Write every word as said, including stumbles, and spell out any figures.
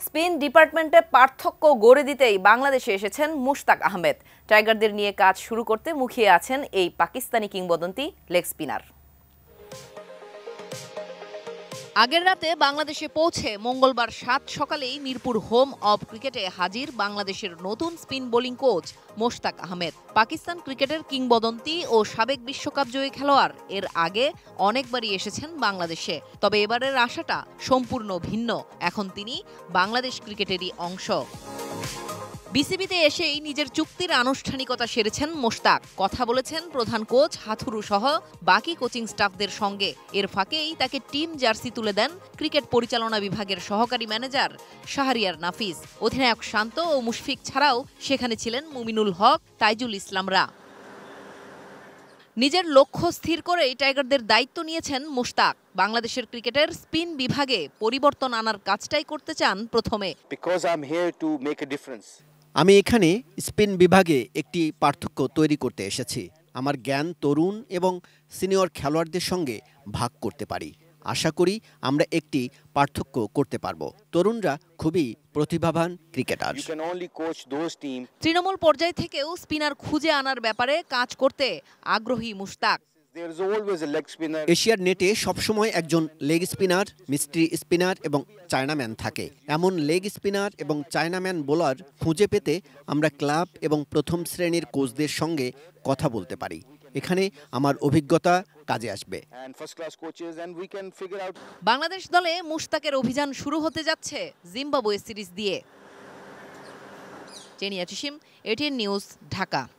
Spin ডিপার্টমেন্টে পার্থক্য গড়ে দিতেই বাংলাদেশে এসেছেন মুশতাক আহমেদ। টাইগারদের নিয়ে কাজ শুরু করতে মুখিয়ে আছেন এই পাকিস্তানি কিংবদন্তি লেগ স্পিনার। আগের রাতে বাংলাদেশে পৌঁছে মঙ্গলবার সাত সকালেই মিরপুর হোম অব ক্রিকেটে হাজির বাংলাদেশের নতুন spin bowling coach Mushtaq Ahmed. Pakistan ক্রিকেটের কিংবদন্তি ও সাবেক বিশ্বকাপ জয়ী খেলোয়াড়। এর আগে অনেকবারই এসেছেন বাংলাদেশে, তবে এবারের আশাটা সম্পূর্ণ ভিন্ন। এখন তিনি বাংলাদেশ ক্রিকেটেরই অংশ। বিসিবিতে এসেই নিজের চুক্তির আনুষ্ঠানিকতা সেরেছেন মুশতাক। কথা বলেছেন প্রধান কোচ হাথুরু সহ বাকি কোচিং স্টাফদের সঙ্গে। এর ফাঁকেই তাকে টিম জার্সি তুলে দেন ক্রিকেট পরিচালনা বিভাগের সহকারী ম্যানেজার শাহরিয়ার নাফিস। অধিনায়ক শান্ত ও মুশফিক ছাড়াও সেখানে ছিলেন মুমিনুল হক, তাইজুল ইসলামরা। নিজের লক্ষ্য স্থির করেই টাইগারদের দায়িত্ব নিয়েছেন মুশতাক। বাংলাদেশের ক্রিকেটের স্পিন বিভাগে পরিবর্তন আনার কাজটাই করতে চান প্রথমে। আমি এখানে স্পিন বিভাগে একটি পার্থক্য তৈরি করতে এসেছি। আমার জ্ঞান তরুণ এবং সিনিয়র খেলোয়াড়দের সঙ্গে ভাগ করতে পারি। আশা করি আমরা একটি পার্থক্য করতে পারব। তরুণরা খুবই প্রতিভাবান ক্রিকেটার। তৃণমূল পর্যায় থেকেও স্পিনার খুঁজে আনার ব্যাপারে কাজ করতে আগ্রহী মুশতাক। এশিয়ার নেটে সবসময় একজন লেগ স্পিনার, মিস্ট্রি স্পিনার এবং চায়নাম্যান থাকে। এমন লেগ স্পিনার এবং চায়নাম্যান বোলার খুঁজে পেতে আমরা ক্লাব এবং প্রথম শ্রেণীর কোচদের সঙ্গে কথা বলতে পারি। এখানে আমার অভিজ্ঞতা কাজে আসবে। বাংলাদেশ দলে মুশতাকের অভিযান শুরু হতে যাচ্ছে জিম্বাবুয়ে সিরিজ দিয়ে। Zenia Chishim, ATN news, Dhaka.